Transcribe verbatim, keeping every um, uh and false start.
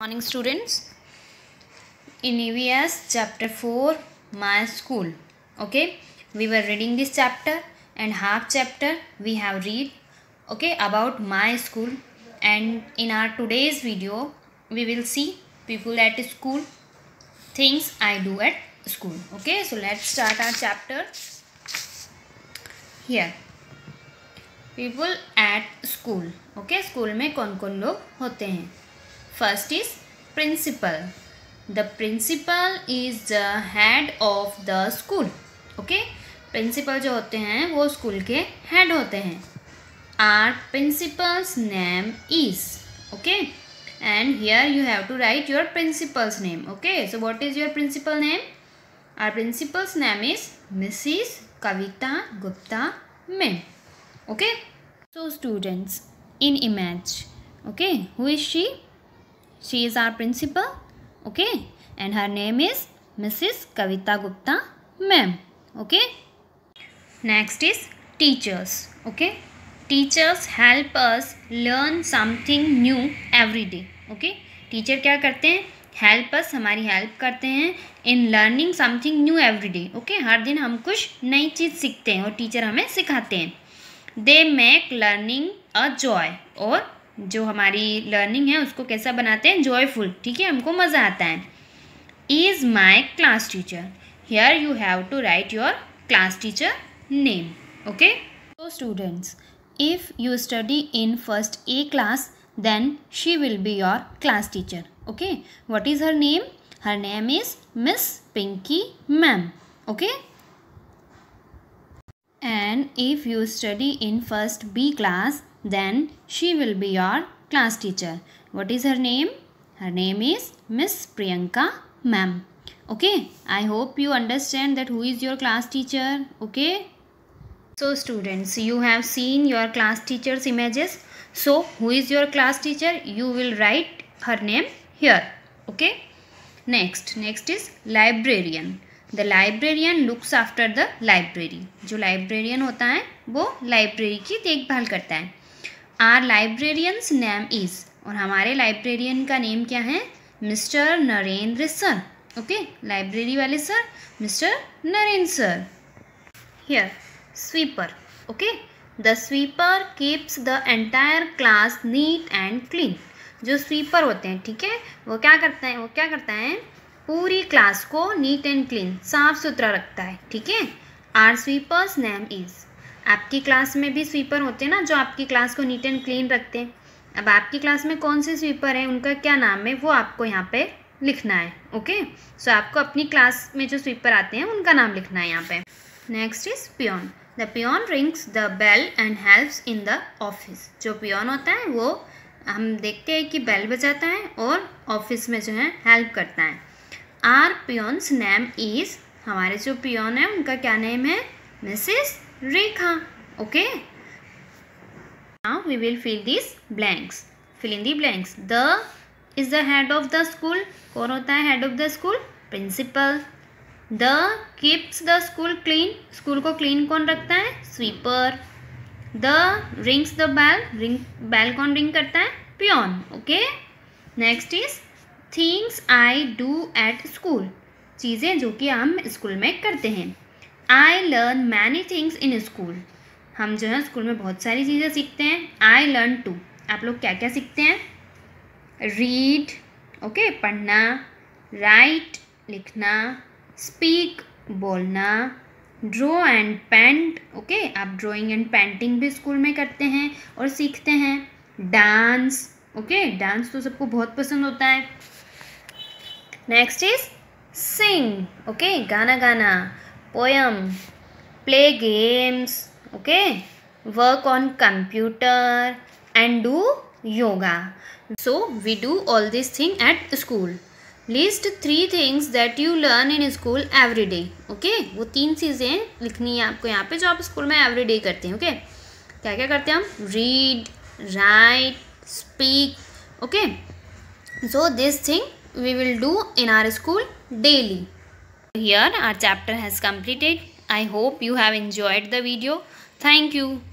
Morning students. In E V S chapter four, My School. Okay, we were reading this chapter and half chapter we have read okay about my school, and in our today's video we will see people at school, things I do at school. Okay, so let's start our chapter. Here people at school. Okay, school में कौन कौन लोग होते हैं. First is principal. The principal is the head of the school. Okay, principal जो होते हैं वो स्कूल के head होते हैं. Our principal's name is. Okay, and here you have to write your principal's name. Okay, so what is your principal name? Our principal's name is Missus Kavita Gupta Ma'am. Okay, so students, in image, okay, who is she? She is our principal, okay, and her name is Missus Kavita Gupta Ma'am. Okay, next is teachers. Okay, teachers help us learn something new every day. Okay, teacher क्या करते हैं? Help us, हमारी help करते हैं in learning something new every day. Okay, हर दिन हम कुछ नई चीज़ सीखते हैं और टीचर हमें सिखाते हैं. They make learning a joy, और जो हमारी लर्निंग है उसको कैसा बनाते हैं? जॉयफुल. ठीक है, हमको मज़ा आता है. Is my class teacher. Here you have to write your class teacher name. Okay, so students, if you study in first A class, then she will be your class teacher. Okay, what is her name? Her name is Miss Pinky Ma'am. Okay, and if you study in first B class, then she will be your class teacher. What is her name? Her name is Miss Priyanka Ma'am. Okay, I hope you understand that who is your class teacher. Okay, so students, you have seen your class teacher's images. So who is your class teacher? You will write her name here. Okay, next next is librarian. The librarian looks after the library. जो librarian होता है वो library की देखभाल करता है. Our librarian's name is, और हमारे librarian का नेम क्या है? Mister Narendra sir. Okay, library वाले sir mister Narendra sir. Here, sweeper. Okay, the sweeper keeps the entire class neat and clean. जो स्वीपर होते हैं, ठीक है, वो क्या करता है? वो क्या करता है? पूरी क्लास को नीट एंड क्लीन, साफ सुथरा रखता है. ठीक है, आर स्वीपर्स नेम इज़. आपकी क्लास में भी स्वीपर होते हैं ना, जो आपकी क्लास को नीट एंड क्लीन रखते हैं. अब आपकी क्लास में कौन से स्वीपर हैं, उनका क्या नाम है, वो आपको यहाँ पे लिखना है. ओके, सो आपको अपनी क्लास में जो स्वीपर आते हैं उनका नाम लिखना है यहाँ पे. Next is peon. The peon rings the bell and helps in the office. जो पियोन होता है वो हम देखते हैं कि बेल बजाता है और ऑफिस में जो है हेल्प करता है. Our peon's name is. हमारे जो पियोन है उनका क्या नेम है? Mrs Rekha. Okay, now we will fill this blanks. Fill in the blanks. The is the head of the school. कौन होता है head of the school? Principal. The keeps the school clean. School को clean कौन रखता है? Sweeper. The rings the bell. Ring bell कौन ring करता है? Peon. Okay, next is things I do at school. चीज़ें जो कि हम स्कूल में करते हैं. I learn many things in school. हम जो है स्कूल में बहुत सारी चीज़ें सीखते हैं. I learn to. आप लोग क्या क्या सीखते हैं? रीड, ओके, पढ़ना. राइट, लिखना. स्पीक, बोलना. Draw and paint. ओके, आप ड्राइंग एंड पेंटिंग भी स्कूल में करते हैं और सीखते हैं. डांस. ओके, डांस तो सबको बहुत पसंद होता है. Next is Singh. ओके, गाना गाना. Poem. Play games. Okay, work on computer and do yoga. So we do all this thing at school. List three things that you learn in school every day. Okay, वो तीन चीज़ें लिखनी है आपको यहाँ पे जो आप स्कूल में एवरी डे करते हैं. Okay okay? क्या क्या करते हैं हम? Read, write, speak. Okay, so this thing we will do in our school daily. Here our chapter has completed. I hope you have enjoyed the video. Thank you.